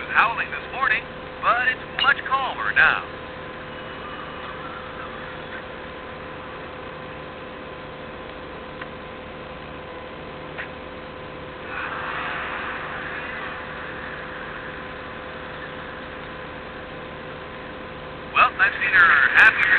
howling this morning, but it's much calmer now. Well, that's neither happy